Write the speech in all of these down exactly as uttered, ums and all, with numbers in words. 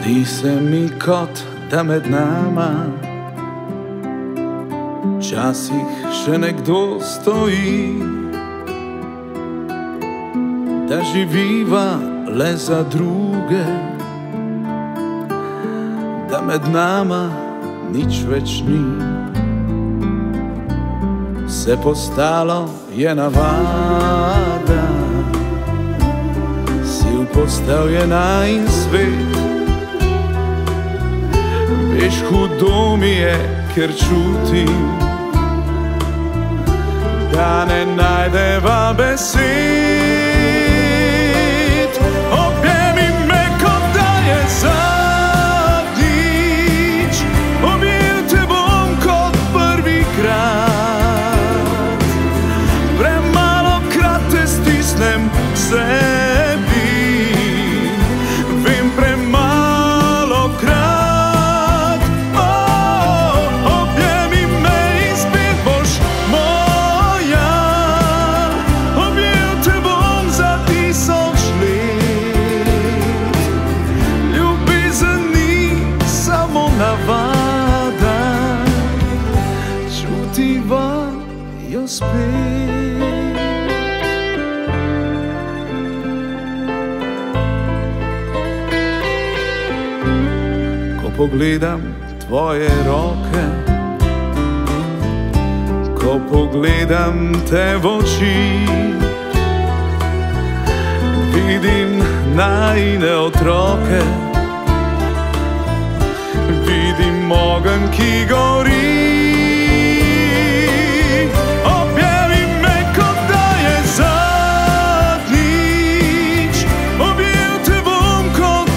Zdi se mi, kot da med nama včasih še nekdo stoji, da živiva le za druge, da med nama nič več ni. Vse postalo je navada, si upostavljena in svet. Veš, hudo mi je, ker čutim, da ne najdeva besed. Objemi me, kot da je zadnjič, objel te bom kot prvikrat. Premalokrat te stisnem k sebi, vem, premalokrat. Navada, čutiva jo spet. Ko pogledam tvoje roke, ko pogledam te v oči, vidim najine otroke, vidim ogenj, ki gori. Objemi me, kot da je zadnjič, objel te bom kot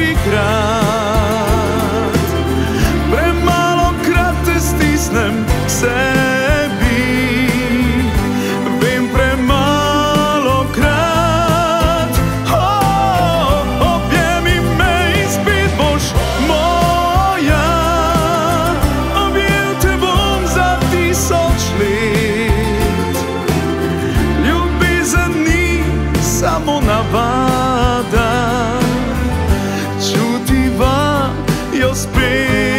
prvikrat. Premalokrat te stisnem k sebi, vem, premalokrat. Objemi me in spet boš moja, samo navada, čutiva jo spet.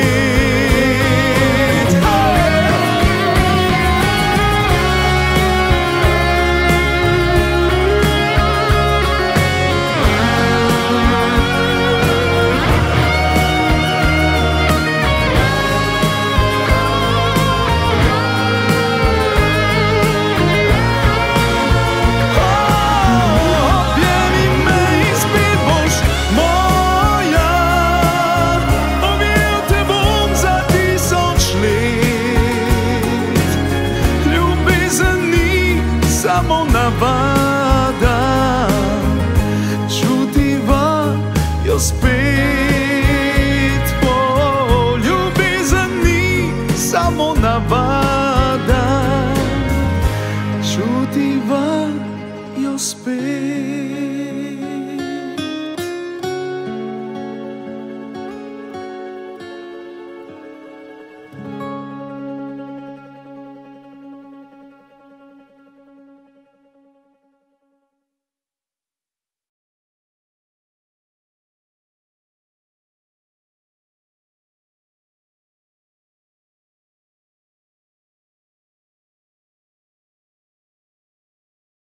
Samo navada.